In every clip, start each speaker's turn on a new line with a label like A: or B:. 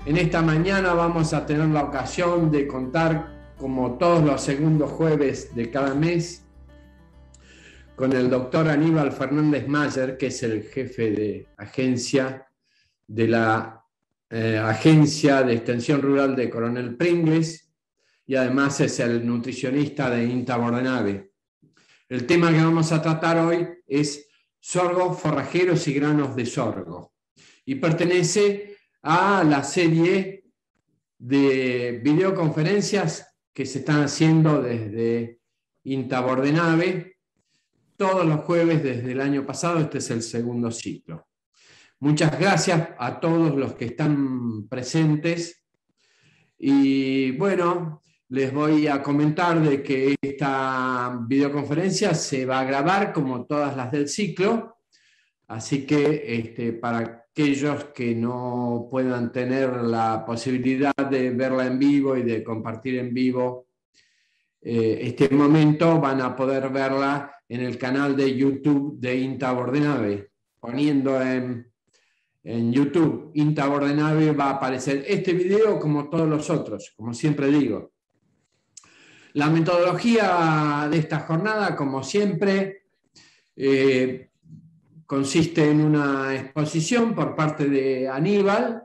A: En esta mañana vamos a tener la ocasión de contar, como todos los segundos jueves de cada mes, con el doctor Aníbal Fernández Mayer, que es el jefe de agencia de la Agencia de Extensión Rural de Coronel Pringles, y además es el nutricionista de INTA Bordenave. El tema que vamos a tratar hoy es sorgo, forrajeros y granos de sorgo, y pertenece a la serie de videoconferencias que se están haciendo desde INTA Bordenave todos los jueves desde el año pasado. Este es el segundo ciclo. Muchas gracias a todos los que están presentes. Y bueno, les voy a comentar de que esta videoconferencia se va a grabar como todas las del ciclo. Así que para aquellos que no puedan tener la posibilidad de verla en vivo y de compartir en vivo este momento, van a poder verla en el canal de YouTube de INTA Bordenave. Poniendo en YouTube INTA Bordenave va a aparecer este video como todos los otros, como siempre digo. La metodología de esta jornada, como siempre, consiste en una exposición por parte de Aníbal,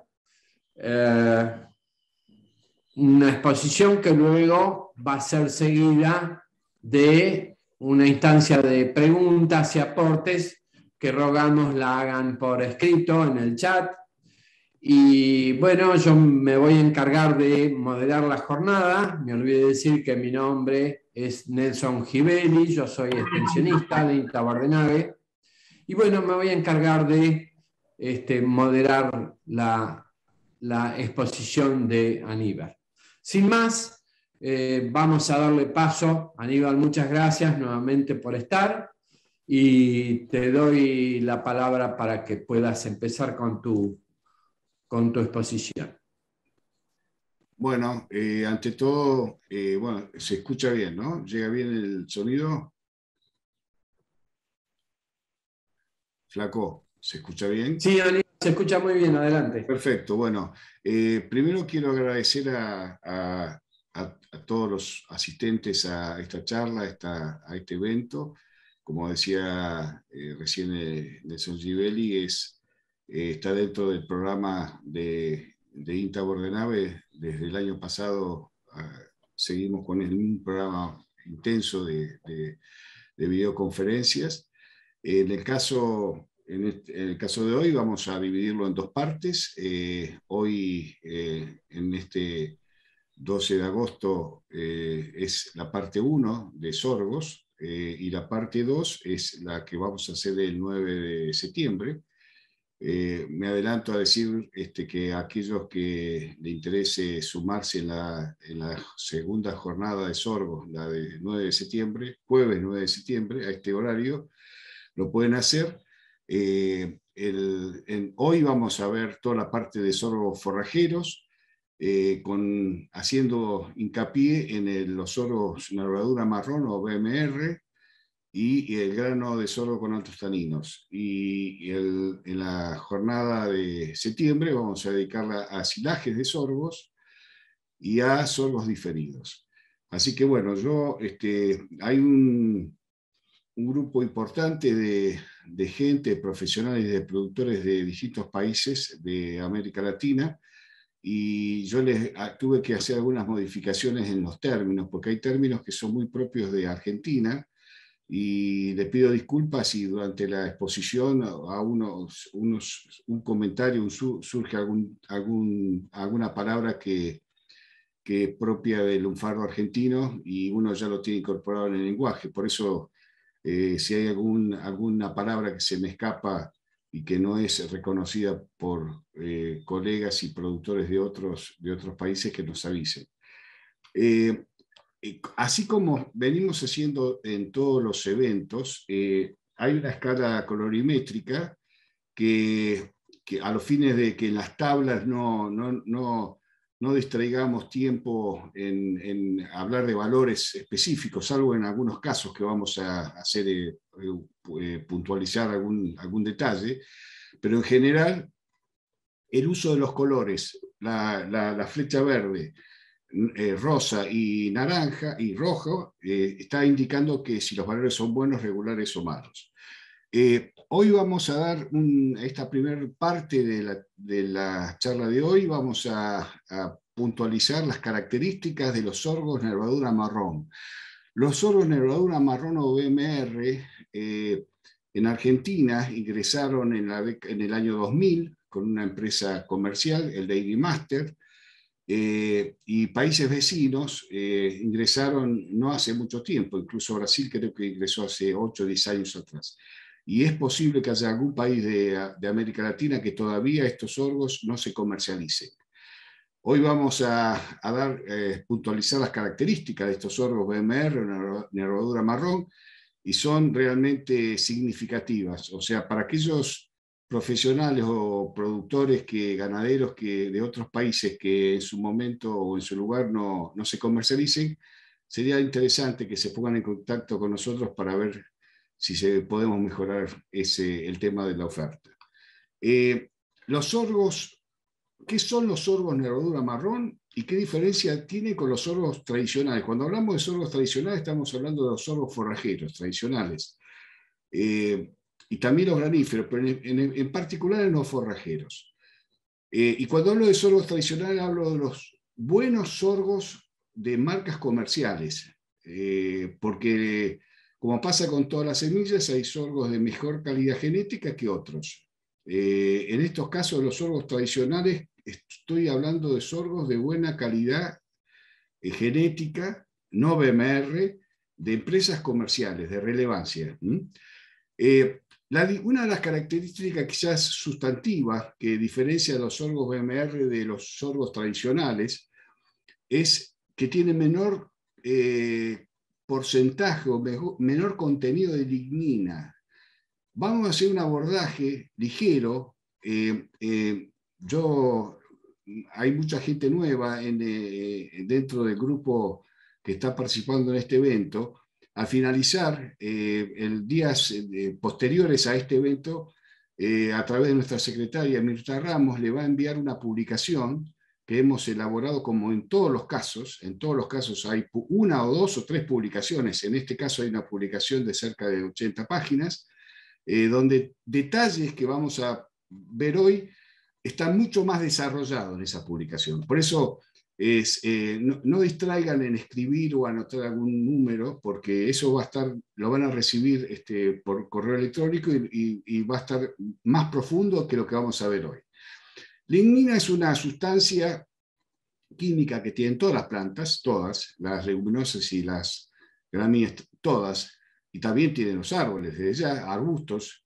A: una exposición que luego va a ser seguida de una instancia de preguntas y aportes que rogamos la hagan por escrito en el chat. Y bueno, yo me voy a encargar de moderar la jornada. Me olvidé de decir que mi nombre es Nelson Givelli, yo soy extensionista de INTA Bordenave. Y bueno, me voy a encargar de moderar la exposición de Aníbal. Sin más, vamos a darle paso. Aníbal, muchas gracias nuevamente por estar y te doy la palabra para que puedas empezar con tu exposición.
B: Bueno, ante todo, bueno, se escucha bien, ¿no? ¿Llega bien el sonido? Flaco, ¿se escucha bien?
A: Sí, Aníbal, se escucha muy bien, adelante.
B: Perfecto, bueno, primero quiero agradecer a todos los asistentes a esta charla, a este evento. Como decía recién Nelson Givelli, está dentro del programa de INTA Bordenave. Desde el año pasado seguimos con un programa intenso de videoconferencias. En el caso de hoy vamos a dividirlo en dos partes. Hoy, en este 12 de agosto, es la parte 1 de sorgos, y la parte 2 es la que vamos a hacer el 9 de septiembre. Me adelanto a decir que a aquellos que le interese sumarse en la segunda jornada de sorgos, la de 9 de septiembre, jueves 9 de septiembre, a este horario, lo pueden hacer. Hoy vamos a ver toda la parte de sorgos forrajeros, haciendo hincapié en los sorgos nervadura marrón o BMR y el grano de sorgo con altos taninos. En la jornada de septiembre vamos a dedicarla a silajes de sorgos y a sorgos diferidos. Así que bueno, hay un grupo importante de gente, profesionales y de productores de distintos países de América Latina, y yo tuve que hacer algunas modificaciones en los términos, porque hay términos que son muy propios de Argentina, y les pido disculpas si durante la exposición a un comentario surge alguna palabra que es propia del lunfardo argentino y uno ya lo tiene incorporado en el lenguaje. Por eso, si hay alguna palabra que se me escapa y que no es reconocida por colegas y productores de otros países, que nos avisen. Así como venimos haciendo en todos los eventos, hay una escala colorimétrica que a los fines de que en las tablas no distraigamos tiempo en hablar de valores específicos, salvo en algunos casos que vamos a hacer puntualizar algún detalle, pero en general el uso de los colores la flecha verde, rosa y naranja y rojo, está indicando que si los valores son buenos, regulares o malos. Hoy vamos a dar esta primera parte de la charla de hoy, vamos a puntualizar las características de los sorgos nervadura marrón. Los sorgos nervadura marrón o BMR en Argentina ingresaron en el año 2000 con una empresa comercial, el Dairy Master, y países vecinos ingresaron no hace mucho tiempo, incluso Brasil creo que ingresó hace 8 o 10 años atrás. Y es posible que haya algún país de América Latina que todavía estos sorgos no se comercialicen. Hoy vamos a puntualizar las características de estos sorgos BMR, nervadura marrón, y son realmente significativas. O sea, para aquellos profesionales o productores ganaderos de otros países que en su momento o en su lugar no se comercialicen, sería interesante que se pongan en contacto con nosotros para ver si podemos mejorar el tema de la oferta. Los sorgos, ¿qué son los sorgos nervadura marrón y qué diferencia tiene con los sorgos tradicionales? Cuando hablamos de sorgos tradicionales estamos hablando de los sorgos forrajeros tradicionales. Y también los graníferos, pero en particular en los forrajeros. Y cuando hablo de sorgos tradicionales, hablo de los buenos sorgos de marcas comerciales, porque como pasa con todas las semillas, hay sorgos de mejor calidad genética que otros. En estos casos, los sorgos tradicionales, estoy hablando de sorgos de buena calidad genética, no BMR, de empresas comerciales, de relevancia. Una de las características quizás sustantivas que diferencia a los sorgos BMR de los sorgos tradicionales es que tienen menor porcentaje o menor contenido de lignina. Vamos a hacer un abordaje ligero. Hay mucha gente nueva dentro del grupo que está participando en este evento. Al finalizar, días posteriores a este evento, a través de nuestra secretaria Mirta Ramos, le va a enviar una publicación que hemos elaborado como en todos los casos hay una o dos o tres publicaciones, en este caso hay una publicación de cerca de 80 páginas, donde detalles que vamos a ver hoy están mucho más desarrollados en esa publicación. Por eso no distraigan en escribir o anotar algún número, porque eso lo van a recibir por correo electrónico y va a estar más profundo que lo que vamos a ver hoy. Lignina es una sustancia química que tienen todas las plantas, todas, las leguminosas y las gramíneas, todas, y también tienen los árboles, desde ya, arbustos.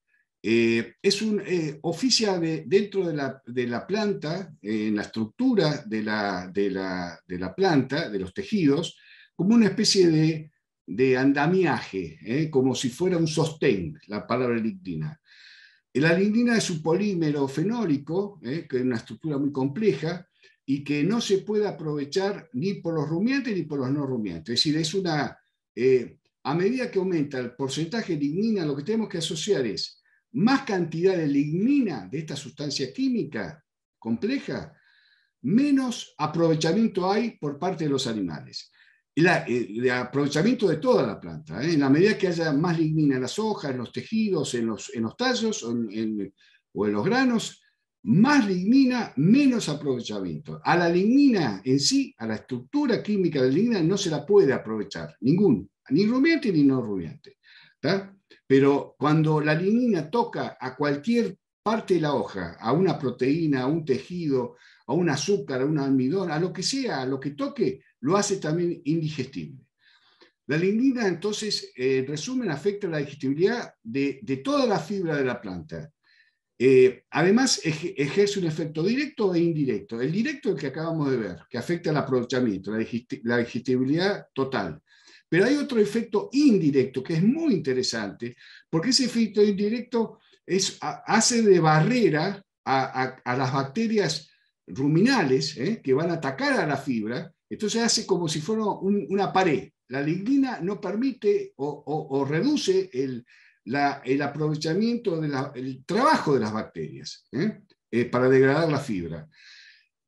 B: Oficia dentro de la planta, en la estructura de la planta, de los tejidos, como una especie de andamiaje, como si fuera un sostén, la palabra lignina. La lignina es un polímero fenólico, que es una estructura muy compleja, y que no se puede aprovechar ni por los rumiantes ni por los no rumiantes. Es decir, a medida que aumenta el porcentaje de lignina, lo que tenemos que asociar es más cantidad de lignina de esta sustancia química compleja, menos aprovechamiento hay por parte de los animales. El aprovechamiento de toda la planta, en la medida que haya más lignina en las hojas, en los tejidos, en los tallos o en los granos, más lignina, menos aprovechamiento. A la lignina en sí, a la estructura química de la lignina no se la puede aprovechar, ni rumiante ni no rumiante. ¿Tá? Pero cuando la lignina toca a cualquier parte de la hoja, a una proteína, a un tejido, a un azúcar, a un almidón, a lo que sea, a lo que toque, lo hace también indigestible. La lignina, entonces, en resumen, afecta la digestibilidad de toda la fibra de la planta. Además, ejerce un efecto directo e indirecto. El directo es el que acabamos de ver, que afecta al aprovechamiento, la digestibilidad total. Pero hay otro efecto indirecto que es muy interesante, porque ese efecto indirecto hace de barrera a las bacterias ruminales que van a atacar a la fibra. Entonces hace como si fuera una pared. La lignina no permite o reduce el aprovechamiento el trabajo de las bacterias para degradar la fibra.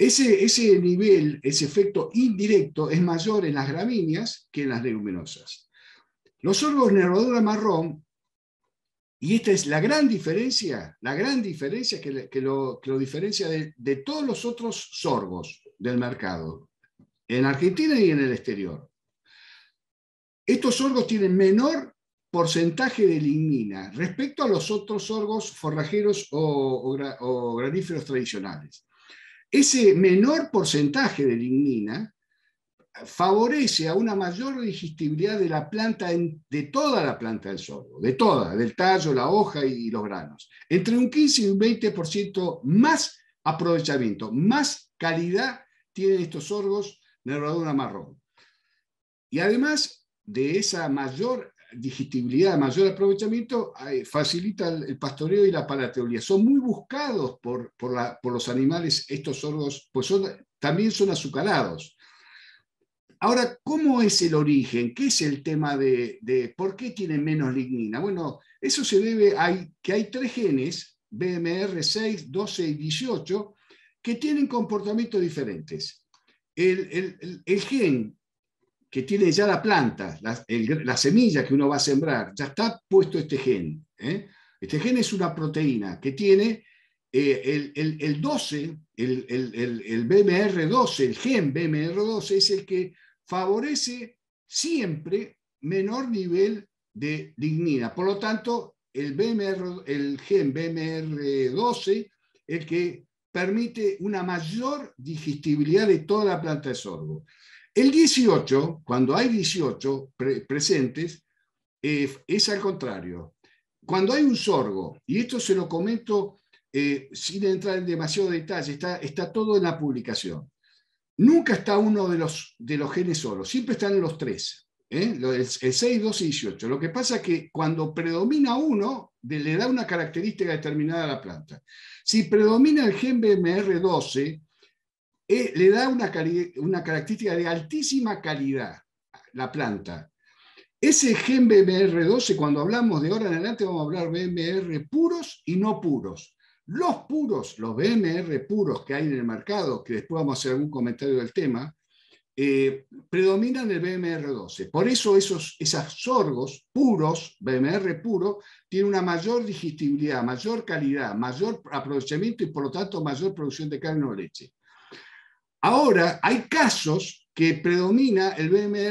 B: Ese nivel, ese efecto indirecto es mayor en las gramíneas que en las leguminosas. Los sorgos nervadura marrón, y esta es la gran diferencia que lo diferencia de todos los otros sorgos del mercado, en Argentina y en el exterior. Estos sorgos tienen menor porcentaje de lignina respecto a los otros sorgos forrajeros o graníferos tradicionales. Ese menor porcentaje de lignina favorece a una mayor digestibilidad de la planta, de toda la planta del sorgo, del tallo, la hoja y los granos. Entre un 15 y un 20% más aprovechamiento, más calidad tienen estos sorgos nervadura marrón. Y además de esa mayor digestibilidad, mayor aprovechamiento, facilita el pastoreo y la palateología. Son muy buscados por los animales estos sorgos, pues también son azucarados. Ahora, ¿cómo es el origen? ¿Qué es el tema de por qué tienen menos lignina? Bueno, eso se debe a que hay 3 genes, BMR6, 12 y 18, que tienen comportamientos diferentes. El gen que tiene ya la planta, la semilla que uno va a sembrar, ya está puesto este gen. Este gen es una proteína que tiene el 12, el BMR12, el gen BMR12 es el que favorece siempre menor nivel de lignina. Por lo tanto, el gen BMR12 es el que permite una mayor digestibilidad de toda la planta de sorgo. El 18, cuando hay 18 presentes, es al contrario. Cuando hay un sorgo, y esto se lo comento sin entrar en demasiado detalle, está todo en la publicación. Nunca está uno de los genes solos, siempre están los 3, el 6, 12 y 18. Lo que pasa es que cuando predomina uno, le da una característica determinada a la planta. Si predomina el gen BMR12, le da una característica de altísima calidad la planta. Ese gen BMR12, cuando hablamos de ahora en adelante, vamos a hablar BMR puros y no puros. Los puros, los BMR puros que hay en el mercado, que después vamos a hacer algún comentario del tema, predominan el BMR12. Por eso esos sorgos puros, BMR puro, tienen una mayor digestibilidad, mayor calidad, mayor aprovechamiento y por lo tanto mayor producción de carne o leche. Ahora, hay casos que predomina el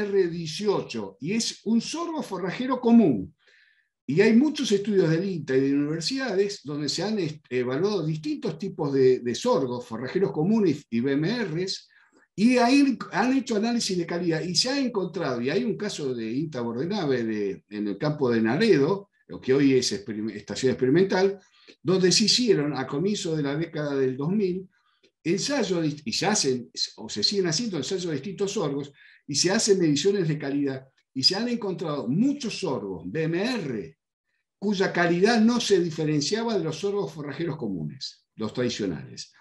B: BMR18 y es un sorgo forrajero común. Y hay muchos estudios del INTA y de universidades donde se han evaluado distintos tipos de sorgos, forrajeros comunes y BMRs, y ahí han hecho análisis de calidad y se ha encontrado, y hay un caso de INTA Bordenave en el campo de Naredo, lo que hoy es estación experimental, donde se hicieron a comienzo de la década del 2000 ensayos, y se hacen o se siguen haciendo ensayos de distintos sorgos, y se hacen mediciones de calidad, y se han encontrado muchos sorgos BMR cuya calidad no se diferenciaba de los sorgos forrajeros comunes, los tradicionales.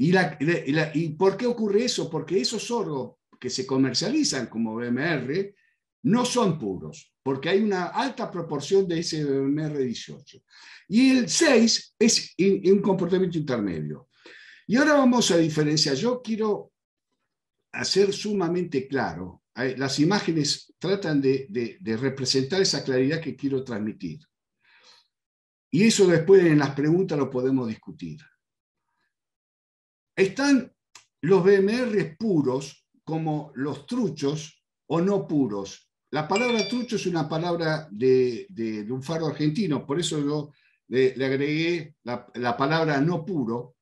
B: ¿Y por qué ocurre eso? Porque esos sorgos que se comercializan como BMR no son puros, porque hay una alta proporción de ese BMR 18. Y el 6 es un comportamiento intermedio. Y ahora vamos a diferenciar. Yo quiero hacer sumamente claro. Las imágenes tratan de representar esa claridad que quiero transmitir. Y eso después en las preguntas lo podemos discutir. Están los BMR puros como los truchos o no puros. La palabra trucho es una palabra de un faro argentino, por eso yo le agregué la palabra no puro.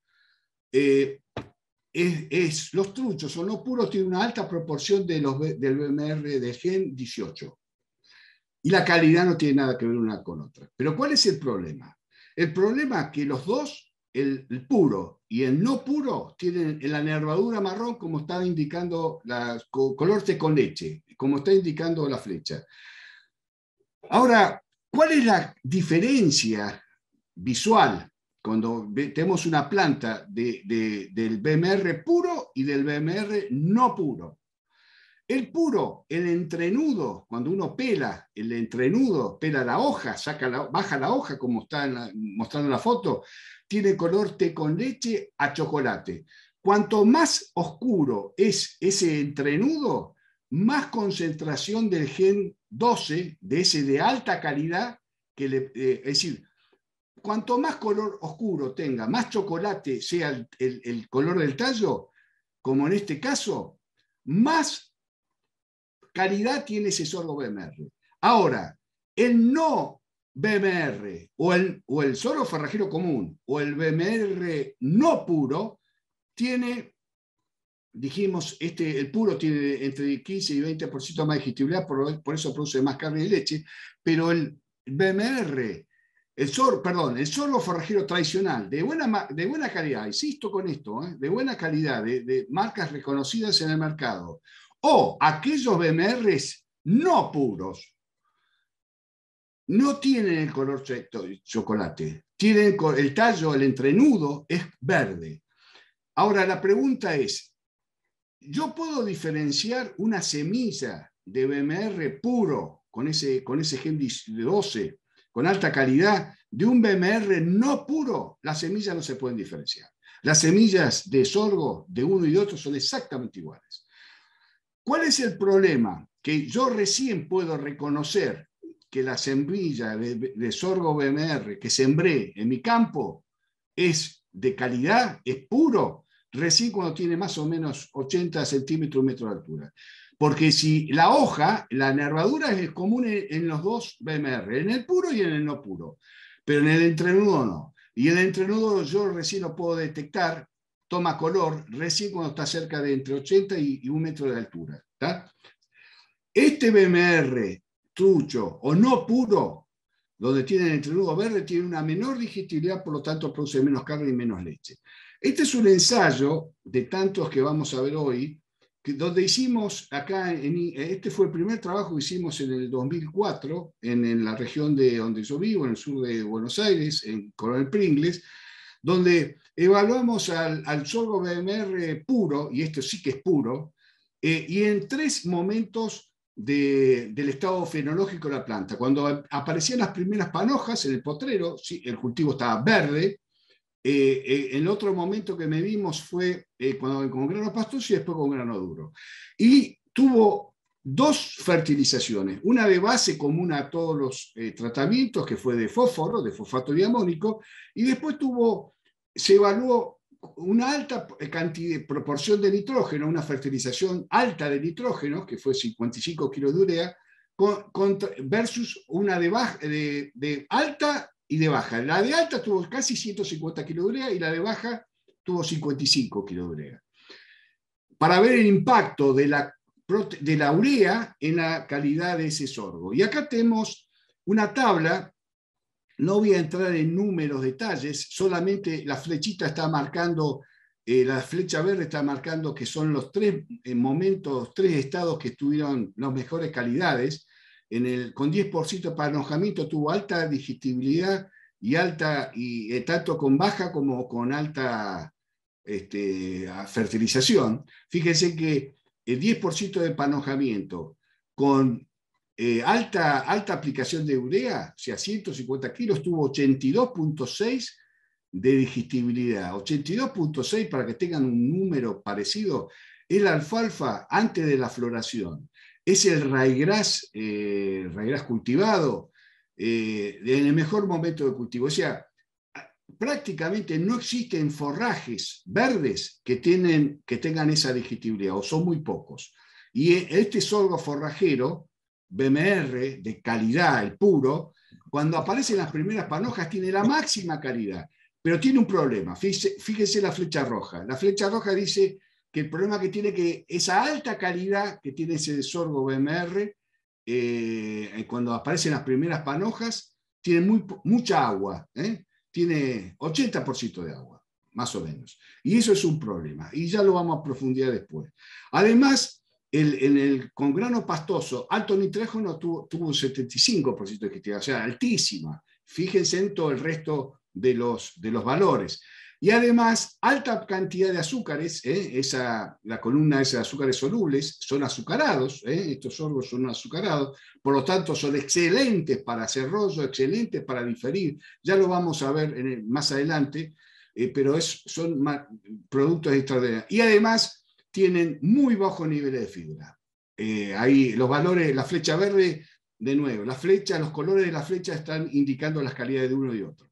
B: Los truchos o no puros tienen una alta proporción del BMR del gen 18. Y la calidad no tiene nada que ver una con otra. Pero ¿cuál es el problema? El problema es que los dos, el puro y el no puro, tienen la nervadura marrón como está indicando color té con leche, como está indicando la flecha. Ahora, ¿cuál es la diferencia visual cuando tenemos una planta del BMR puro y del BMR no puro? El puro, el entrenudo, cuando uno pela el entrenudo, pela la hoja, baja la hoja como está mostrando la foto, tiene color té con leche a chocolate. cuanto más oscuro es ese entrenudo, más concentración del gen 12, de ese de alta calidad, es decir, cuanto más color oscuro tenga, más chocolate sea el color del tallo, como en este caso, más calidad tiene ese sorgo BMR. Ahora, el no BMR o el sorgo forrajero común o el BMR no puro tiene, dijimos, el puro tiene entre 15 y 20% más de digestibilidad, por eso produce más carne y leche, pero el BMR, el sorgo forrajero tradicional, de buena calidad, insisto con esto, de buena calidad, de marcas reconocidas en el mercado, o aquellos BMRs no puros, no tienen el color chocolate, tienen el tallo, el entrenudo es verde. Ahora la pregunta es, ¿yo puedo diferenciar una semilla de BMR puro con ese gen 12 con alta calidad de un BMR no puro? Las semillas no se pueden diferenciar. Las semillas de sorgo de uno y de otro son exactamente iguales. ¿Cuál es el problema? Que yo recién puedo reconocer que la semilla de sorgo BMR que sembré en mi campo es de calidad, es puro, recién cuando tiene más o menos 80 centímetros, un metro de altura. Porque si la hoja, la nervadura es común en los dos BMR, en el puro y en el no puro, pero en el entrenudo no. Y el entrenudo yo recién lo puedo detectar, toma color, recién cuando está cerca de entre 80 y un metro de altura. ¿Tá? Este BMR trucho o no puro, donde tiene el entrenudo verde, tiene una menor digestibilidad, por lo tanto produce menos carne y menos leche. Este es un ensayo de tantos que vamos a ver hoy, donde hicimos acá, este fue el primer trabajo que hicimos en el 2004, en la región de donde yo vivo, en el sur de Buenos Aires, en Coronel Pringles, donde evaluamos al sorgo BMR puro, y esto sí que es puro, y en 3 momentos del estado fenológico de la planta. Cuando aparecían las primeras panojas en el potrero, sí, el cultivo estaba verde. El otro momento que medimos fue con grano pastoso y después con grano duro. Y tuvo 2 fertilizaciones, una de base común a todos los tratamientos, que fue de fósforo, de fosfato diamónico, y después se evaluó una alta proporción de nitrógeno, una fertilización alta de nitrógeno, que fue 55 kilos de urea, versus una de alta y de baja. La de alta tuvo casi 150 kilos de urea y la de baja tuvo 55 kilos de urea. Para ver el impacto de la urea en la calidad de ese sorgo. Y acá tenemos una tabla. No voy a entrar en números, detalles, solamente la flechita está marcando, la flecha verde está marcando que son los 3 momentos, 3 estados que tuvieron las mejores calidades. Con 10% de panojamiento tuvo alta digestibilidad y tanto con baja como con alta fertilización. Fíjense que el 10% de panojamiento con alta aplicación de urea, o sea, 150 kilos, tuvo 82.6 de digestibilidad. 82.6, para que tengan un número parecido, es la alfalfa antes de la floración. Es el raigras cultivado en el mejor momento de cultivo. O sea, prácticamente no existen forrajes verdes que tengan esa digestibilidad, o son muy pocos. Y este sorgo forrajero BMR de calidad, el puro, cuando aparecen las primeras panojas tiene la máxima calidad, pero tiene un problema. Fíjense la flecha roja. La flecha roja dice que el problema que tiene que esa alta calidad que tiene ese sorgo BMR, cuando aparecen las primeras panojas, tiene mucha agua, tiene 80% de agua, más o menos. Y eso es un problema, y ya lo vamos a profundizar después. Además, con grano pastoso, alto nitrógeno tuvo un 75% de digestibilidad, o sea, altísima. Fíjense en todo el resto de los valores. Y además, alta cantidad de azúcares, la columna esa de azúcares solubles, son azucarados, estos sorgos son azucarados, por lo tanto son excelentes para hacer rollo, excelentes para diferir, ya lo vamos a ver más adelante. pero son productos extraordinarios. Y además tienen muy bajo nivel de fibra. Ahí los valores, la flecha verde, de nuevo, la flecha, los colores de la flecha están indicando las calidades de uno y otro.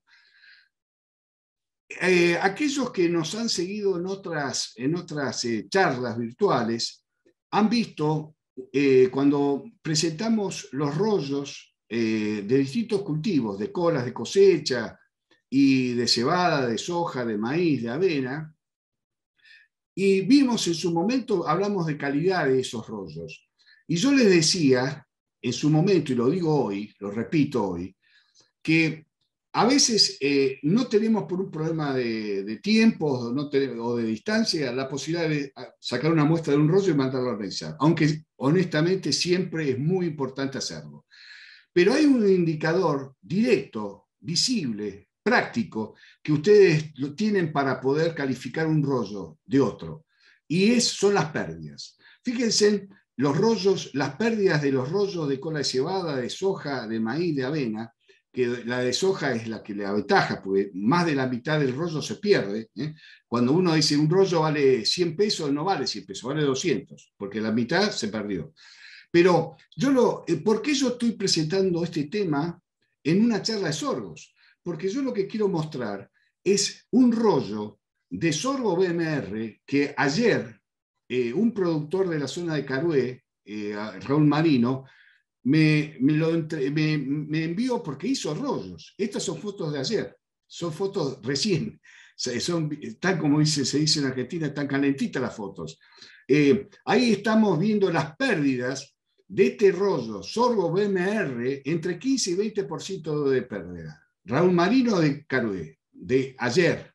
B: Aquellos que nos han seguido en otras charlas virtuales han visto cuando presentamos los rollos de distintos cultivos, de colas de cosecha y de cebada, de soja, de maíz, de avena, y vimos en su momento, hablamos de calidad de esos rollos. Y yo les decía en su momento, y lo digo hoy, lo repito hoy, que a veces no tenemos por un problema de tiempo o de distancia la posibilidad de sacar una muestra de un rollo y mandarlo a revisar, aunque honestamente siempre es muy importante hacerlo. Pero hay un indicador directo, visible, práctico, que ustedes lo tienen para poder calificar un rollo de otro, y son las pérdidas. Fíjense los rollos, las pérdidas de los rollos de cola de cebada, de soja, de maíz, de avena, que la de soja es la que le aventaja, porque más de la mitad del rollo se pierde. Cuando uno dice un rollo vale 100 pesos, no vale 100 pesos, vale 200, porque la mitad se perdió. Pero ¿por qué yo estoy presentando este tema en una charla de sorgos? Porque yo lo que quiero mostrar es un rollo de sorgo BMR que ayer un productor de la zona de Carué, Raúl Marino, me envió porque hizo rollos. Estas son fotos de ayer, son fotos recién. Están, como se dice en Argentina, están calentitas las fotos. Ahí estamos viendo las pérdidas de este rollo sorgo BMR, entre 15 y 20% de pérdida. Raúl Marino de Carué, de ayer,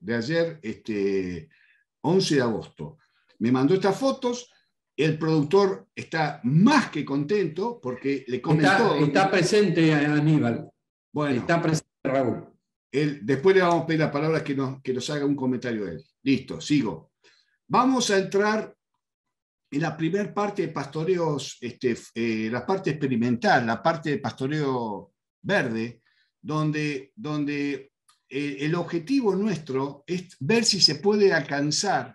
B: 11 de agosto. Me mandó estas fotos. El productor está más que contento porque le comentó.
A: Está presente Aníbal.
B: Bueno,
A: está presente Raúl.
B: Después le vamos a pedir la palabra que nos haga un comentario de él. Listo, sigo. Vamos a entrar en la primera parte de pastoreos, la parte experimental, la parte de pastoreo verde, donde el objetivo nuestro es ver si se puede alcanzar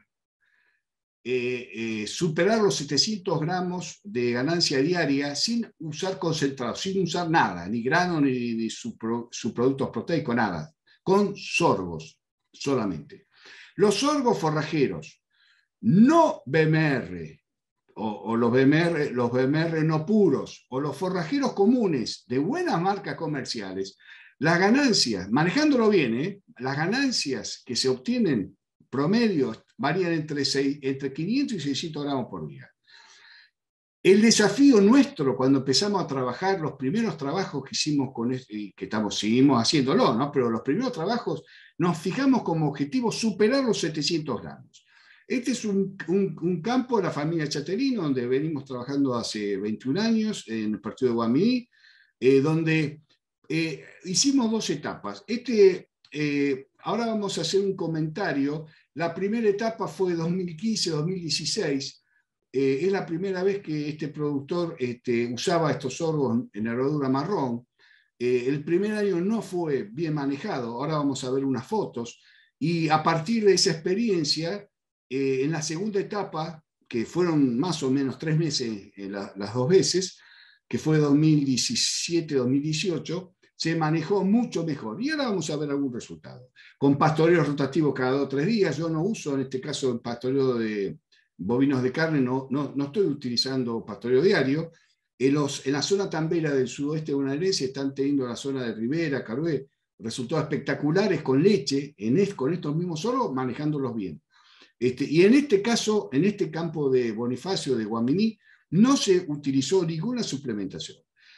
B: superar los 700 gramos de ganancia diaria sin usar concentrados, sin usar nada, ni grano, ni subproductos proteicos, nada, con sorgos solamente. Los sorgos forrajeros, no BMR, o los BMR no puros, o los forrajeros comunes de buenas marcas comerciales, las ganancias, manejándolo bien, las ganancias que se obtienen promedio varían entre 500 y 600 gramos por día. El desafío nuestro cuando empezamos a trabajar, los primeros trabajos que hicimos con y que seguimos haciéndolo, ¿no? Pero los primeros trabajos nos fijamos como objetivo superar los 700 gramos. Este es un campo de la familia Chaterino, donde venimos trabajando hace 21 años, en el partido de Guaminí, donde hicimos 2 etapas. Ahora vamos a hacer un comentario. La primera etapa fue 2015-2016. Es la primera vez que este productor usaba estos sorgos en herradura marrón. El primer año no fue bien manejado. Ahora vamos a ver unas fotos. Y a partir de esa experiencia, en la segunda etapa, que fueron más o menos 3 meses las 2 veces, que fue 2017-2018, se manejó mucho mejor. Y ahora vamos a ver algún resultado. Con pastoreos rotativos cada 2 o 3 días. Yo no uso, en este caso, el pastoreo de bovinos de carne, no estoy utilizando pastoreo diario. En la zona tambera del sudoeste bonaerense están teniendo la zona de Rivera, Carué, resultados espectaculares con leche, con estos mismos sorgos, manejándolos bien. Y en este caso, en este campo de Bonifacio, de Guaminí, no se utilizó ninguna suplementación.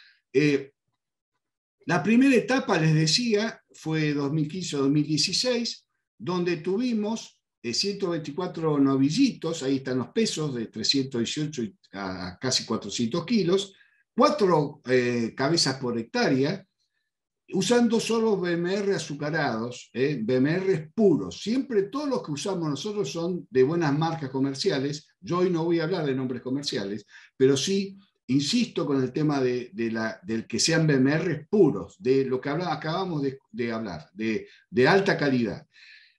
B: La primera etapa, les decía, fue 2015-2016, donde tuvimos 124 novillitos, ahí están los pesos, de 318 a casi 400 kilos, 4 cabezas por hectárea, usando solo BMR azucarados, BMR puros. Siempre todos los que usamos nosotros son de buenas marcas comerciales. Yo hoy no voy a hablar de nombres comerciales, pero sí insisto con el tema del que sean BMR puros, de lo que acabamos de hablar, de alta calidad.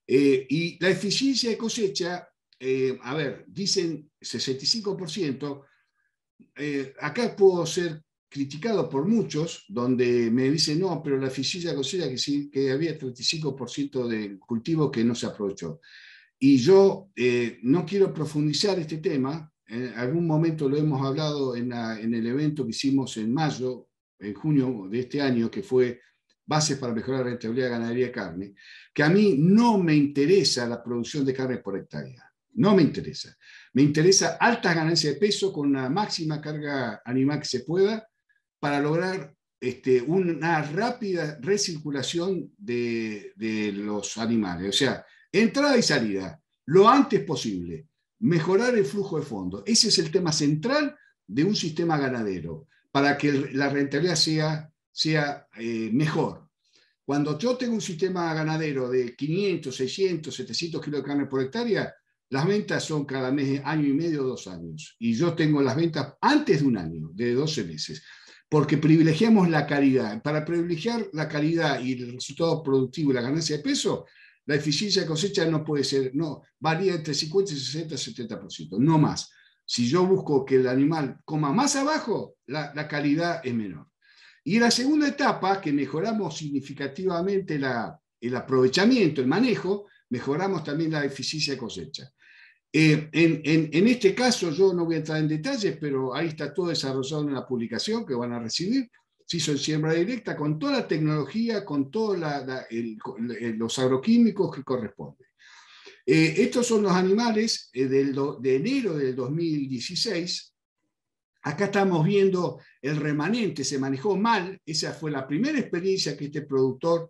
B: Y la eficiencia de cosecha, a ver, dicen 65%, acá puedo ser criticado por muchos, donde me dicen, no, pero la eficiencia de cosecha, que sí, que había 35% de cultivo que no se aprovechó. Y yo no quiero profundizar este tema, en algún momento lo hemos hablado en el evento que hicimos en mayo, en junio de este año, que fue Bases para mejorar la rentabilidad de ganadería de carne, que a mí no me interesa la producción de carne por hectárea, no me interesa. Me interesa altas ganancias de peso con una máxima carga animal que se pueda para lograr una rápida recirculación de los animales. O sea, entrada y salida, lo antes posible. Mejorar el flujo de fondos. Ese es el tema central de un sistema ganadero, para que la rentabilidad sea mejor. Cuando yo tengo un sistema ganadero de 500, 600, 700 kilos de carne por hectárea, las ventas son cada mes, año y medio, 2 años. Y yo tengo las ventas antes de un año, de 12 meses. Porque privilegiamos la calidad. Para privilegiar la calidad y el resultado productivo y la ganancia de peso, la eficiencia de cosecha no puede ser, no, varía entre 50 y 60, 70%, no más. Si yo busco que el animal coma más abajo, la calidad es menor. Y en la segunda etapa, que mejoramos significativamente el aprovechamiento, el manejo, mejoramos también la eficiencia de cosecha. En este caso, yo no voy a entrar en detalles, pero ahí está todo desarrollado en la publicación que van a recibir. Se hizo en siembra directa con toda la tecnología, con todos los agroquímicos que corresponden. Estos son los animales de enero del 2016. Acá estamos viendo el remanente, se manejó mal. Esa fue la primera experiencia que este productor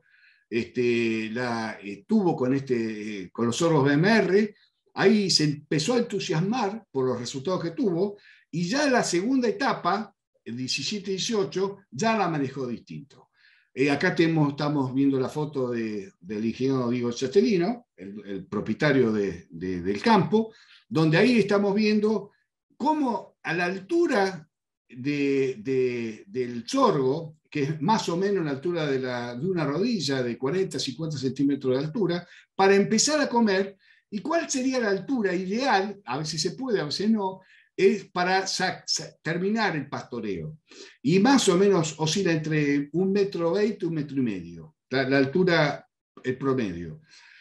B: tuvo con los sorgos BMR. Ahí se empezó a entusiasmar por los resultados que tuvo, y ya la segunda etapa, el 17-18, ya la manejó distinto. Acá estamos viendo la foto del ingeniero Diego Chastelino, el propietario del campo, donde ahí estamos viendo cómo a la altura del sorgo, que es más o menos la altura de una rodilla, de 40, 50 centímetros de altura, para empezar a comer. ¿Y cuál sería la altura ideal? A veces se puede, a veces no, es para terminar el pastoreo. Y más o menos oscila entre 1,20 metros y 1,5 metros, la altura promedio.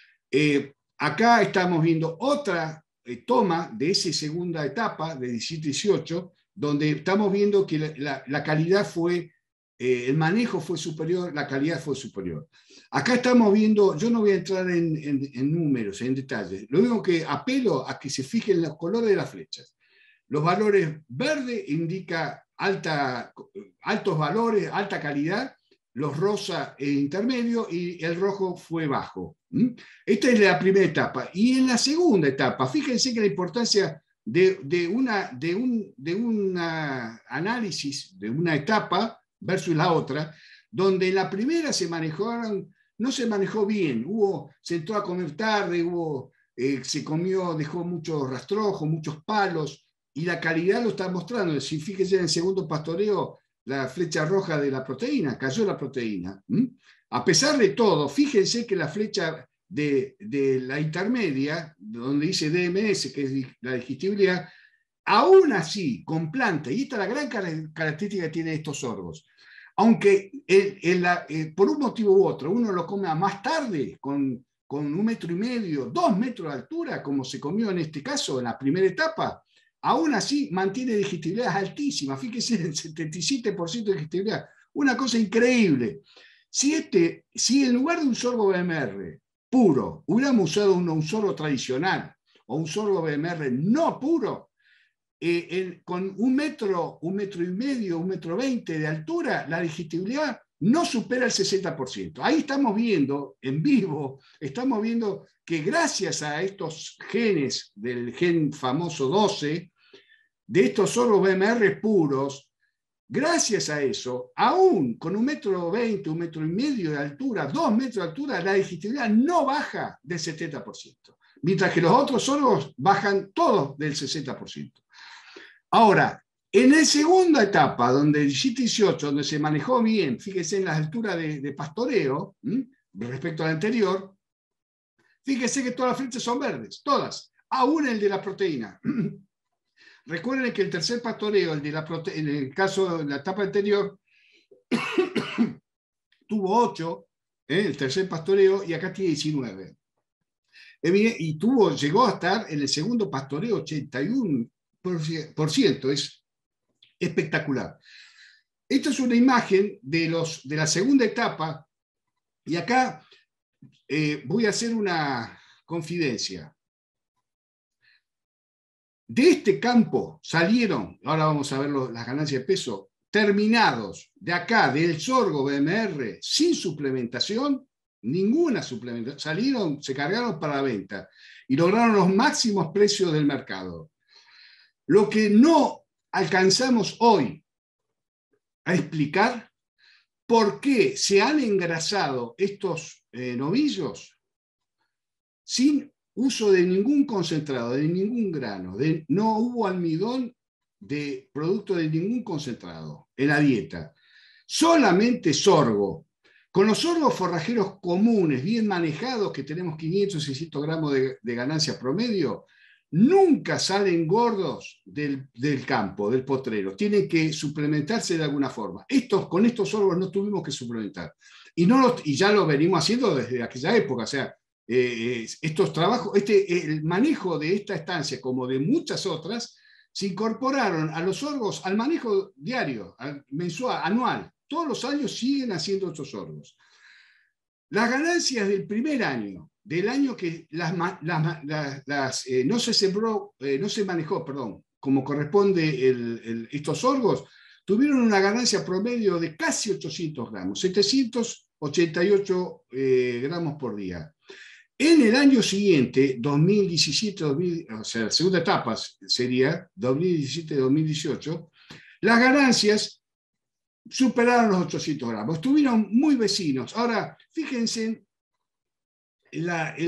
B: Acá estamos viendo otra toma de esa segunda etapa, de 17-18, donde estamos viendo que la calidad fue, el manejo fue superior, la calidad fue superior. Acá estamos viendo, yo no voy a entrar en números, en detalles, lo único que apelo a que se fijen los colores de las flechas. Los valores verde indica altos valores, alta calidad, los rosa intermedio y el rojo fue bajo. Esta es la primera etapa. Y en la segunda etapa, fíjense que la importancia de un análisis de una etapa versus la otra, donde en la primera no se manejó bien, se entró a comer tarde, se comió, dejó muchos rastrojos, muchos palos, y la calidad lo está mostrando. Si fíjense en el segundo pastoreo, la flecha roja de la proteína, cayó la proteína. A pesar de todo, fíjense que la flecha de la intermedia, donde dice DMS, que es la digestibilidad, aún así, con planta, y esta es la gran característica que tienen estos sorgos, aunque por un motivo u otro uno lo come más tarde, con 1,5 metros, 2 metros de altura, como se comió en este caso en la primera etapa, aún así mantiene digestibilidad altísima. Fíjense, el 77% de digestibilidad. Una cosa increíble. Si en lugar de un sorgo BMR puro hubiéramos usado un sorgo tradicional o un sorgo BMR no puro, con 1 metro, 1,5 metros, 1,20 metros de altura, la digestibilidad no supera el 60%. Ahí estamos viendo, en vivo, estamos viendo que gracias a estos genes, del gen famoso 12, de estos sorgos BMR puros, gracias a eso, aún con 1,20 metros, 1,5 metros de altura, 2 metros de altura, la digestibilidad no baja del 70%, mientras que los otros sorgos bajan todos del 60%. Ahora, en la segunda etapa, donde el 17-18, donde se manejó bien, fíjense en las alturas de pastoreo, respecto a la anterior, Fíjese que todas las flechas son verdes, todas, aún el de la proteína. Recuerden que el tercer pastoreo, el de la en el caso de la etapa anterior, tuvo 8, el tercer pastoreo, y acá tiene 19. Y llegó a estar en el segundo pastoreo 81%, es espectacular. Esta es una imagen de la segunda etapa, y acá voy a hacer una confidencia. De este campo salieron, ahora vamos a ver las ganancias de peso, terminados de acá, del sorgo BMR, sin suplementación, ninguna suplementación, salieron, se cargaron para la venta y lograron los máximos precios del mercado. Lo que no alcanzamos hoy a explicar, por qué se han engrasado estos novillos sin uso de ningún concentrado, de ningún grano, no hubo almidón de producto de ningún concentrado en la dieta, solamente sorgo. Con los sorgos forrajeros comunes, bien manejados, que tenemos 500, 600 gramos de ganancia promedio, nunca salen gordos del campo, del potrero. Tienen que suplementarse de alguna forma. Con estos sorgos no tuvimos que suplementar. Y ya lo venimos haciendo desde aquella época. O sea, estos trabajos, el manejo de esta estancia, como de muchas otras, se incorporaron a los sorgos al manejo diario, mensual, anual. Todos los años siguen haciendo estos sorgos. Las ganancias del primer año, del año que no se sembró, no se manejó, perdón, como corresponde estos sorgos, tuvieron una ganancia promedio de casi 800 gramos, 788 gramos por día. En el año siguiente, 2017, o sea, la segunda etapa sería 2017-2018, las ganancias superaron los 800 gramos, estuvieron muy vecinos. Ahora, fíjense en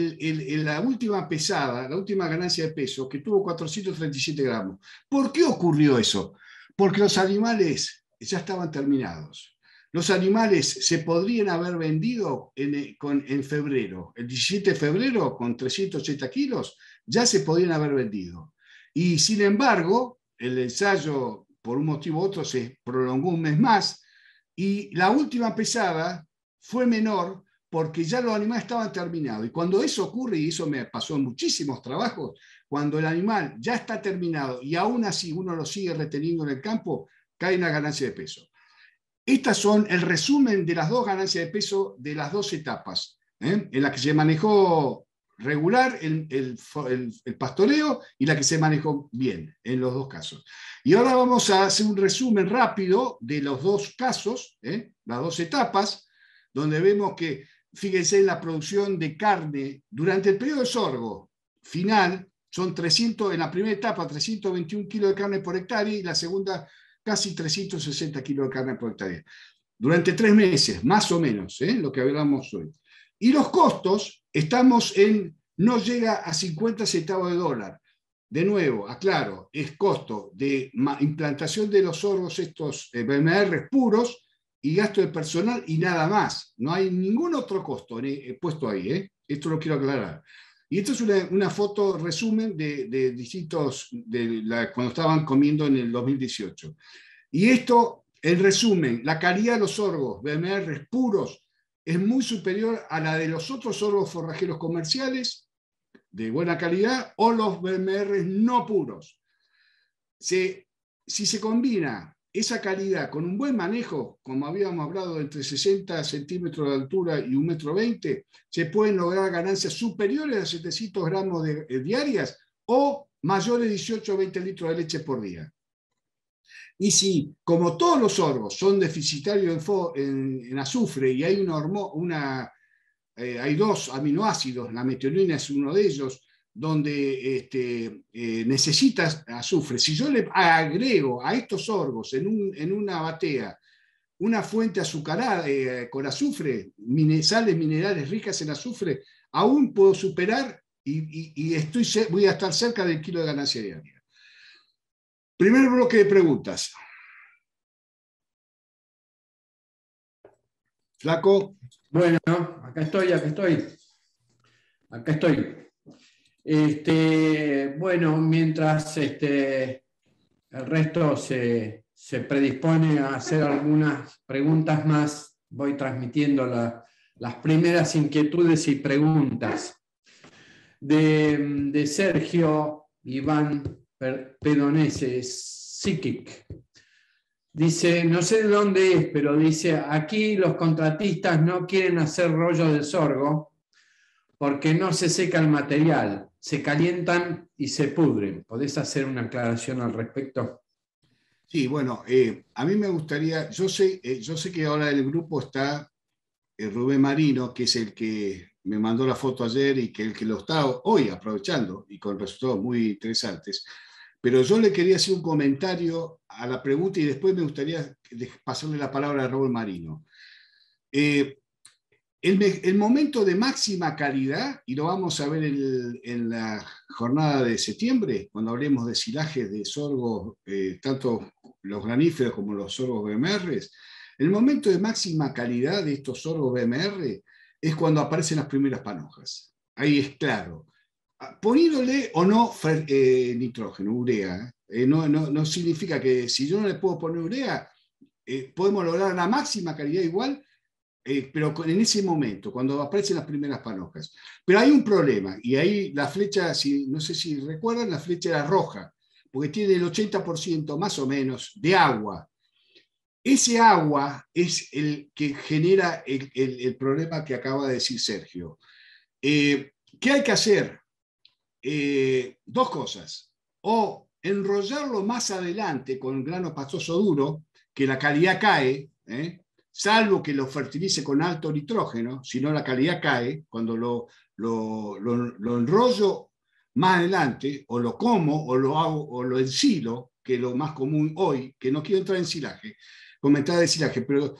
B: la última pesada, la última ganancia de peso, que tuvo 437 gramos. ¿Por qué ocurrió eso? Porque los animales ya estaban terminados. Los animales se podrían haber vendido en febrero. El 17 de febrero, con 380 kilos, ya se podrían haber vendido. Y sin embargo, el ensayo, por un motivo u otro, se prolongó un mes más, y la última pesada fue menor porque ya los animales estaban terminados. Y cuando eso ocurre, y eso me pasó en muchísimos trabajos, cuando el animal ya está terminado y aún así uno lo sigue reteniendo en el campo, cae una ganancia de peso. Estas son el resumen de las dos ganancias de peso de las dos etapas, en la que se manejó regular el pastoreo y la que se manejó bien en los dos casos. Y ahora vamos a hacer un resumen rápido de los dos casos, las dos etapas, donde vemos que, fíjense en la producción de carne durante el periodo de sorgo final, son 300, en la primera etapa 321 kilos de carne por hectárea y la segunda casi 360 kilos de carne por hectárea. Durante 3 meses, más o menos, lo que hablamos hoy. Y los costos, estamos no llega a 50 centavos de dólar. De nuevo, aclaro, es costo de implantación de los sorgos, estos BMR puros, y gasto de personal y nada más. No hay ningún otro costo puesto ahí. Esto lo quiero aclarar. Y esto es una foto resumen de distintos, cuando estaban comiendo en el 2018. Y esto, en resumen, la calidad de los sorgos BMR puros es muy superior a la de los otros sorgos forrajeros comerciales de buena calidad o los BMR no puros. Si se combina esa calidad con un buen manejo, como habíamos hablado, entre 60 centímetros de altura y 1,20 m, se pueden lograr ganancias superiores a 700 gramos diarias o mayores de 18 o 20 litros de leche por día. Y si, como todos los sorgos, son deficitarios en azufre y hay hay 2 aminoácidos, la metionina es uno de ellos, donde necesitas azufre. Si yo le agrego a estos sorgos en una batea una fuente azucarada con azufre, sales minerales ricas en azufre, aún puedo superar y voy a estar cerca del kilo de ganancia diaria. Primer bloque de preguntas. Flaco.
A: Bueno, acá estoy. Acá estoy. Bueno, mientras el resto se predispone a hacer algunas preguntas más, voy transmitiendo las primeras inquietudes y preguntas de Sergio Iván Pedonese, Psiquic. Dice, no sé de dónde es, pero dice, aquí los contratistas no quieren hacer rollo de sorgo porque no se seca el material, se calientan y se pudren. ¿Podés hacer una aclaración al respecto?
B: Sí, bueno, a mí me gustaría, yo sé que ahora en el grupo está Rubén Marino, que es el que me mandó la foto ayer y que el que lo está hoy aprovechando y con resultados muy interesantes. Pero yo le quería hacer un comentario a la pregunta y después me gustaría pasarle la palabra a Rubén Marino. Eh, el momento de máxima calidad, y lo vamos a ver en la jornada de septiembre, cuando hablemos de silajes de sorgo, tanto los graníferos como los sorgos BMR, el momento de máxima calidad de estos sorgos BMR es cuando aparecen las primeras panojas. Ahí es claro. Poniéndole o no nitrógeno, urea, no significa que si yo no le puedo poner urea, podemos lograr la máxima calidad igual, pero en ese momento, cuando aparecen las primeras panojas. Pero hay un problema, y ahí la flecha, no sé si recuerdan, la flecha era roja, porque tiene el 80% más o menos de agua. Ese agua es el que genera el problema que acaba de decir Sergio. ¿Qué hay que hacer? Dos cosas. O enrollarlo más adelante con grano pastoso duro, que la calidad cae, salvo que lo fertilice con alto nitrógeno, si no la calidad cae. Cuando lo enrollo más adelante, o lo como, o lo hago, o lo ensilo, que es lo más común hoy, que no quiero entrar en silaje, comentar de silaje, pero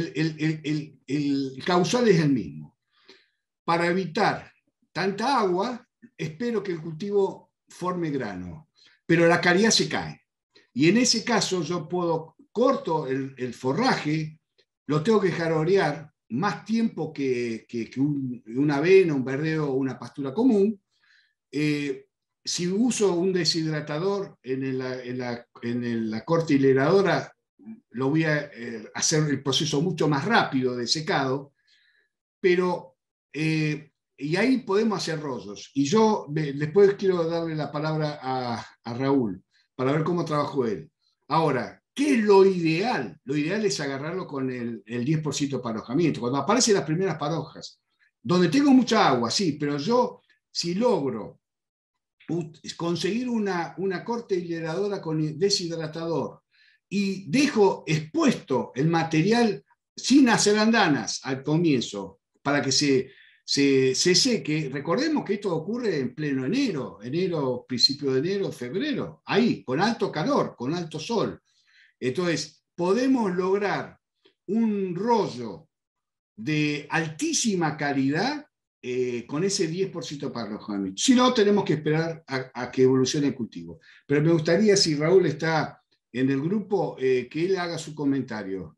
B: el causal es el mismo. Para evitar tanta agua, espero que el cultivo forme grano, pero la calidad se cae. Y en ese caso yo corto el forraje, lo tengo que dejar orear más tiempo que una avena, un verdeo o una pastura común. Si uso un deshidratador en la corte hileradora, lo voy a hacer el proceso mucho más rápido de secado, pero y ahí podemos hacer rollos. Y yo después quiero darle la palabra a Raúl para ver cómo trabajó él. Ahora, ¿qué es lo ideal? Lo ideal es agarrarlo con el 10% de parojamiento. Cuando aparecen las primeras parojas, donde tengo mucha agua, sí, pero yo, si logro conseguir una corte hileradora con deshidratador y dejo expuesto el material sin hacer andanas al comienzo para que se seque. Recordemos que esto ocurre en pleno enero, principio de enero, febrero, ahí, con alto calor, con alto sol. Entonces, podemos lograr un rollo de altísima calidad con ese 10% para alojamiento. Si no, tenemos que esperar a que evolucione el cultivo. Pero me gustaría, si Raúl está en el grupo, que él haga su comentario.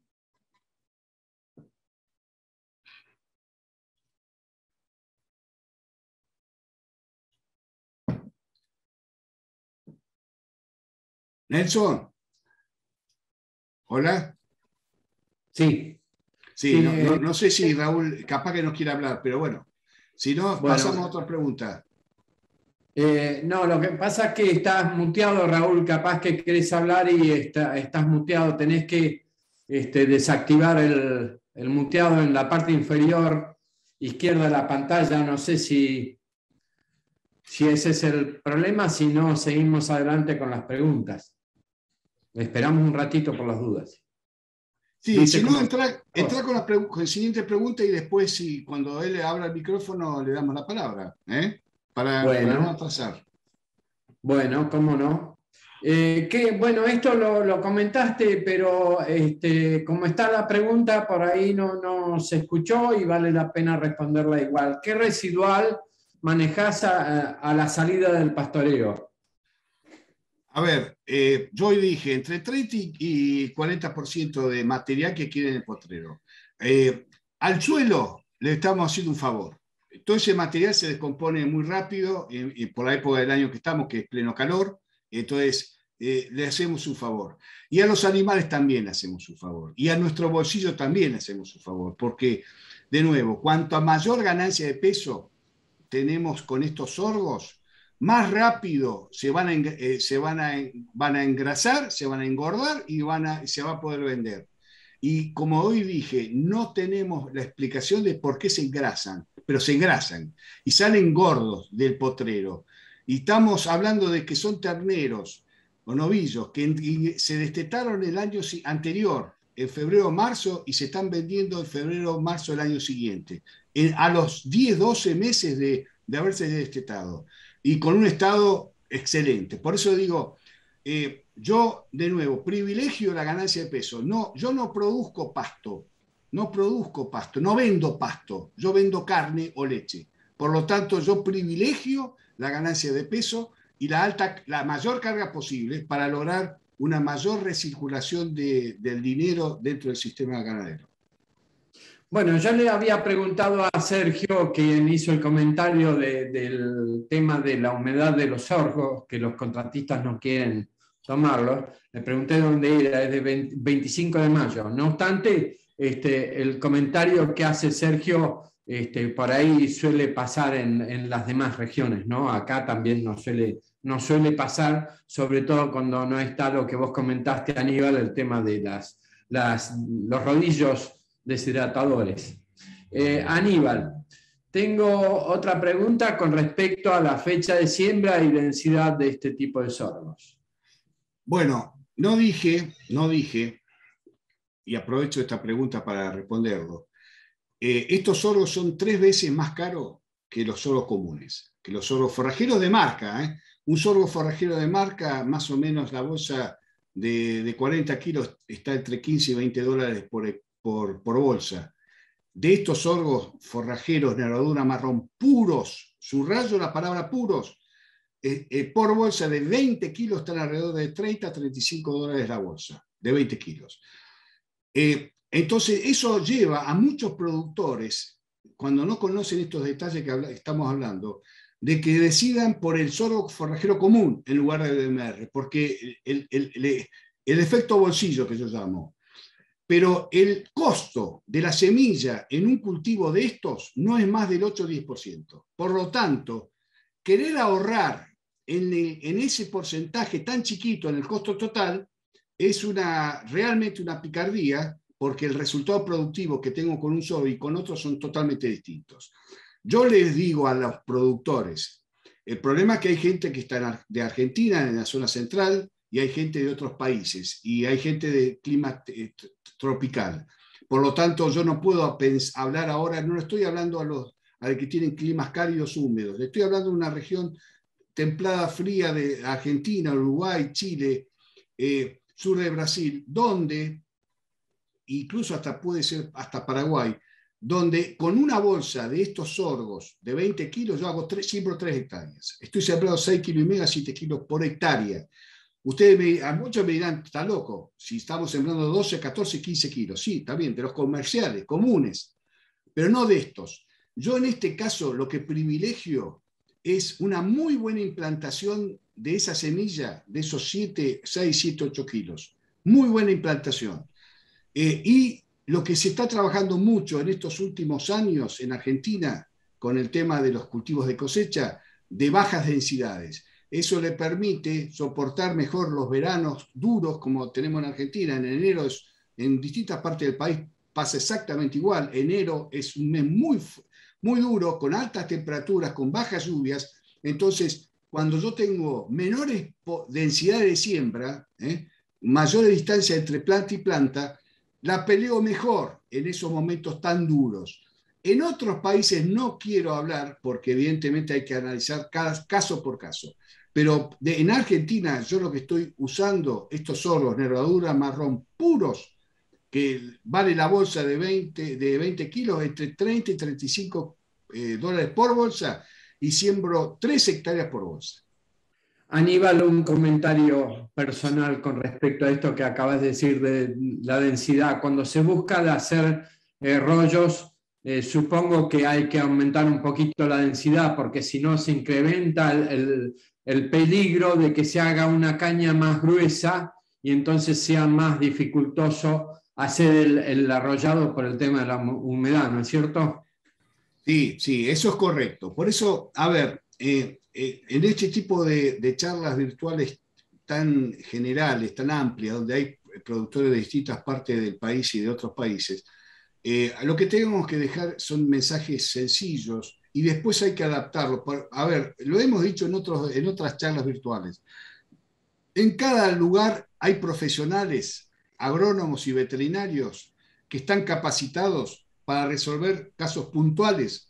B: Nelson, ¿hola?
A: Sí.
B: Sí, no sé si Raúl, capaz que no quiere hablar, pero bueno, si no, pasamos a otra pregunta.
A: No, lo que pasa es que estás muteado, Raúl, capaz que querés hablar y estás muteado, tenés que desactivar el muteado en la parte inferior izquierda de la pantalla, no sé si ese es el problema, si no, seguimos adelante con las preguntas. Esperamos un ratito por las dudas.
B: Sí, si no, entra con la siguiente pregunta y después, cuando él abra el micrófono, le damos la palabra, para no atrasar.
A: Bueno, cómo no. Bueno, esto lo comentaste, pero como está la pregunta, por ahí no se escuchó y vale la pena responderla igual. ¿Qué residual manejás a la salida del pastoreo?
B: A ver, yo hoy dije entre 30 y 40% de material que quiere en el potrero. Al suelo le estamos haciendo un favor. todo ese material se descompone muy rápido por la época del año que estamos, que es pleno calor, entonces le hacemos un favor. Y a los animales también le hacemos un favor. Y a nuestro bolsillo también le hacemos un favor, porque, de nuevo, cuanto a mayor ganancia de peso tenemos con estos sorgos, más rápido van a engrasar, se van a engordar y se va a poder vender. Y como hoy dije, no tenemos la explicación de por qué se engrasan, pero se engrasan y salen gordos del potrero. Y estamos hablando de que son terneros o novillos que se destetaron el año anterior, en febrero o marzo, y se están vendiendo en febrero o marzo del año siguiente, a los 10, 12 meses de haberse destetado, y con un estado excelente. Por eso digo, yo, de nuevo, privilegio la ganancia de peso. No, yo no produzco pasto, no vendo pasto, yo vendo carne o leche. Por lo tanto, yo privilegio la ganancia de peso y la mayor carga posible para lograr una mayor recirculación del dinero dentro del sistema ganadero.
A: Bueno, yo le había preguntado a Sergio, quien hizo el comentario del tema de la humedad de los sorgos, que los contratistas no quieren tomarlo. Le pregunté dónde era, es de 25 de mayo. No obstante, el comentario que hace Sergio por ahí suele pasar en las demás regiones, ¿no? Acá también no suele pasar, sobre todo cuando no está lo que vos comentaste, Aníbal, el tema de los rodillos deshidratadores. Aníbal, tengo otra pregunta con respecto a la fecha de siembra y densidad de este tipo de sorgos.
B: Bueno, no dije, y aprovecho esta pregunta para responderlo, estos sorgos son 3 veces más caros que los sorgos comunes, que los sorgos forrajeros de marca. Un sorgo forrajero de marca, más o menos la bolsa de 40 kilos está entre 15 y 20 dólares por bolsa. De estos sorgos forrajeros de nervadura marrón puros, subrayo la palabra puros, por bolsa de 20 kilos están alrededor de 30 a 35 dólares la bolsa, de 20 kilos. Entonces, eso lleva a muchos productores, cuando no conocen estos detalles que estamos hablando, de que decidan por el sorgo forrajero común en lugar del BMR, porque el efecto bolsillo que yo llamo. Pero el costo de la semilla en un cultivo de estos no es más del 8 o 10%. Por lo tanto, querer ahorrar en ese porcentaje tan chiquito en el costo total es realmente una picardía, porque el resultado productivo que tengo con un sorgo y con otros son totalmente distintos. Yo les digo a los productores, el problema es que hay gente que está de Argentina, en la zona central, y hay gente de otros países, y hay gente de clima tropical. Por lo tanto, yo no puedo hablar ahora, no estoy hablando a los que tienen climas cálidos húmedos, le estoy hablando de una región templada fría de Argentina, Uruguay, Chile, sur de Brasil, donde, incluso puede ser hasta Paraguay, donde con una bolsa de estos sorgos de 20 kilos yo siembro 3 hectáreas. Estoy sembrando 6,5 kilos a 7 kilos por hectárea. A muchos me dirán, está loco, si estamos sembrando 12, 14, 15 kilos. Sí, está bien, de los comerciales, comunes, pero no de estos. Yo en este caso lo que privilegio es una muy buena implantación de esa semilla, de esos 6, 7, 8 kilos. Muy buena implantación. Y lo que se está trabajando mucho en estos últimos años en Argentina con el tema de los cultivos de cosecha de bajas densidades. Eso le permite soportar mejor los veranos duros como tenemos en Argentina. En enero, en distintas partes del país pasa exactamente igual. Enero es un mes muy, muy duro, con altas temperaturas, con bajas lluvias. Entonces, cuando yo tengo menores densidades de siembra, mayores distancias entre planta y planta, la peleo mejor en esos momentos tan duros. En otros países no quiero hablar porque evidentemente hay que analizar caso por caso. Pero en Argentina yo lo que estoy usando, estos sorgos nervadura marrón puros, que vale la bolsa de 20 kilos, entre 30 y 35 dólares por bolsa, y siembro 3 hectáreas por bolsa.
A: Aníbal, un comentario personal con respecto a esto que acabas de decir de la densidad. Cuando se busca de hacer rollos, Supongo que hay que aumentar un poquito la densidad porque si no se incrementa el peligro de que se haga una caña más gruesa y entonces sea más dificultoso hacer el arrollado por el tema de la humedad, ¿no es cierto?
B: Sí, sí, eso es correcto. Por eso, a ver, en este tipo de charlas virtuales tan generales, tan amplias, donde hay productores de distintas partes del país y de otros países, lo que tenemos que dejar son mensajes sencillos y después hay que adaptarlos. A ver, lo hemos dicho en otras charlas virtuales. En cada lugar hay profesionales, agrónomos y veterinarios que están capacitados para resolver casos puntuales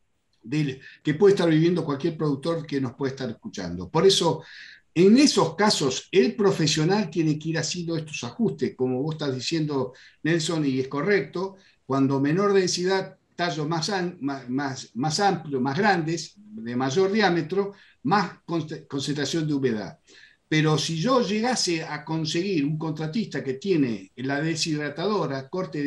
B: que puede estar viviendo cualquier productor que nos puede estar escuchando. Por eso, en esos casos, el profesional tiene que ir haciendo estos ajustes, como vos estás diciendo, Nelson, y es correcto, cuando menor densidad, tallos más amplios, más grandes, de mayor diámetro, más concentración de humedad. Pero si yo llegase a conseguir un contratista que tiene la deshidratadora, corte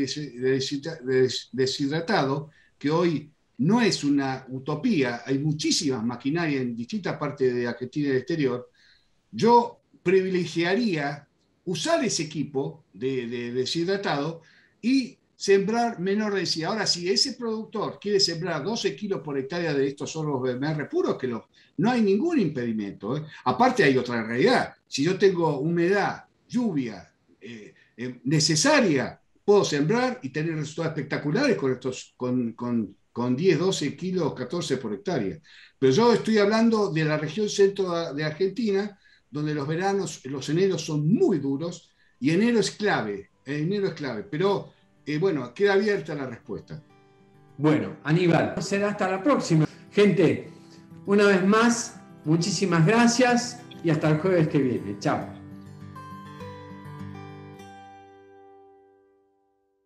B: deshidratado, que hoy no es una utopía, hay muchísimas maquinarias en distintas partes de Argentina y del exterior, yo privilegiaría usar ese equipo de deshidratado y sembrar menor densidad. Ahora, si ese productor quiere sembrar 12 kilos por hectárea de estos sorgos BMR puros, no hay ningún impedimento. Aparte hay otra realidad. Si yo tengo humedad, lluvia necesaria, puedo sembrar y tener resultados espectaculares con 10, 12 kilos, 14 por hectárea. Pero yo estoy hablando de la región centro de Argentina, donde los veranos, los eneros son muy duros y enero es clave, pero bueno, queda abierta la respuesta.
A: Bueno, Aníbal, será hasta la próxima. Gente, una vez más, muchísimas gracias y hasta el jueves que viene. Chao.